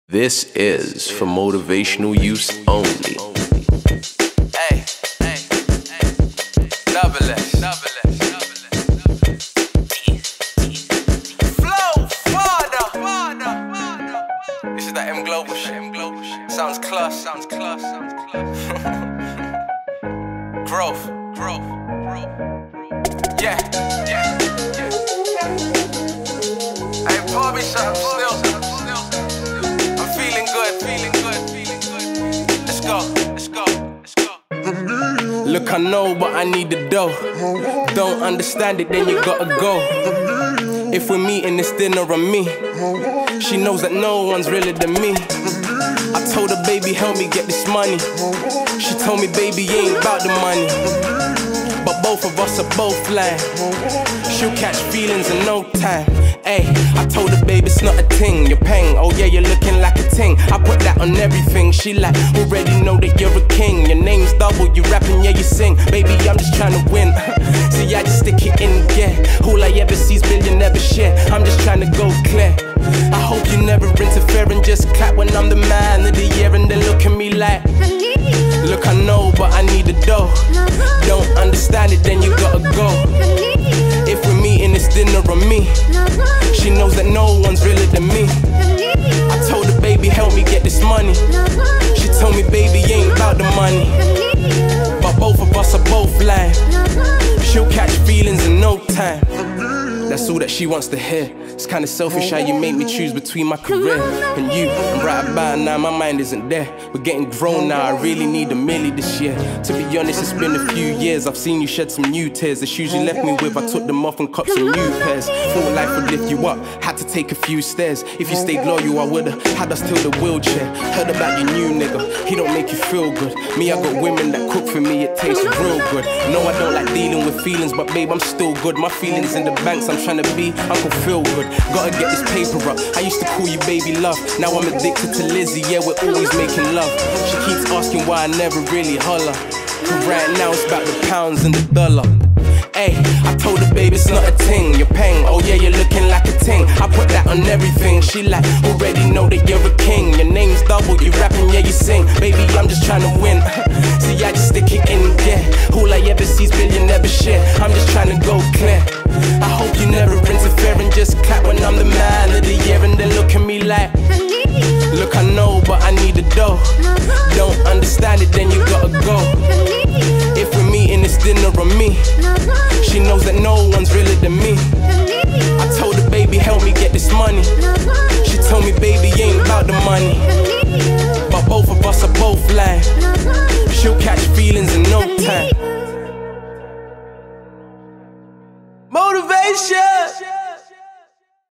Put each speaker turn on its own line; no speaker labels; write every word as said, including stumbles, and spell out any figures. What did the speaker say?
This is for motivational use only.
Hey, hey, hey, double S, double S, double S, double S. Flow, father, father, father. This is that M Global shit, M Global shit. Sounds class, sounds class, sounds class. Growth, growth, growth, growth. Yeah, yeah, yeah. Hey, Bobby, shut up, still. Feeling good, feeling good, feeling good. Let's go, let's go, let's go. Look, I know, but I need the dough. Don't understand it, then you gotta go. If we're meeting, it's dinner on me. She knows that no one's realer than me. I told her, baby, help me get this money. She told me, baby, ain't about the money. But both of us are both lying. She'll catch feelings in no time. Ayy, I told her, babe, it's not a ting. You're paying, oh yeah, you're looking like a ting. I put that on everything. She like, already know that you're a king. Your name's double, you rapping, yeah, you sing. Baby, I'm just trying to win. See, I just stick it in gear. All I ever see's billion, never share. I'm just trying to go clear. I hope you never interfere and just clap when I'm the man of the year. And then look at me like, look, I know, but I need the dough. Don't understand it, then you gotta go. If we're meeting, it's dinner on me. She knows that no one's realer than me. I told her, baby, help me get this money. She told me, baby, ain't about the money. But both of us are both lying. She'll catch feelings in no time. That's all that she wants to hear. It's kinda selfish how you make me choose between my career and you. I'm right about now, my mind isn't there. We're getting grown now, I really need a milli this year. To be honest, it's been a few years. I've seen you shed some new tears. The shoes you left me with, I took them off and copped some new pairs. Thought life would lift you up, had to take a few stairs. If you stayed loyal, I would've had us till the wheelchair. Heard about your new nigga, he don't make you feel good. Me, I got women that cook for me, it tastes real good. No, I don't like dealing with feelings, but babe, I'm still good. My feelings in the banks, I'm trying to be Uncle Feelgood. Gotta get this paper up. I used to call you baby love. Now I'm addicted to Lizzie, yeah, we're always making love. She keeps asking why I never really holler. But right now it's about the pounds and the dollar. Ayy, I told her, babe, it's not a ting. You're paying, oh yeah, you're looking like a ting. I put that on everything. She like, already know that you're a king. Your name's double, you rapping, yeah, you sing. Baby, I'm just trying to win. See, I just stick it in, yeah. All I ever see's billion, never share. I'm just trying to go clear. I hope you never interfere and just clap when I'm the man of the year. And then look at me like, look, I know, but I need the dough. Don't understand it, then you gotta go. If we're meeting, it's dinner on me. She knows that no one's realer than me. I told her, baby, help me get this money. She told me, baby, ain't about the money. But both of us are both lying. She'll catch feelings in no time. Motivation!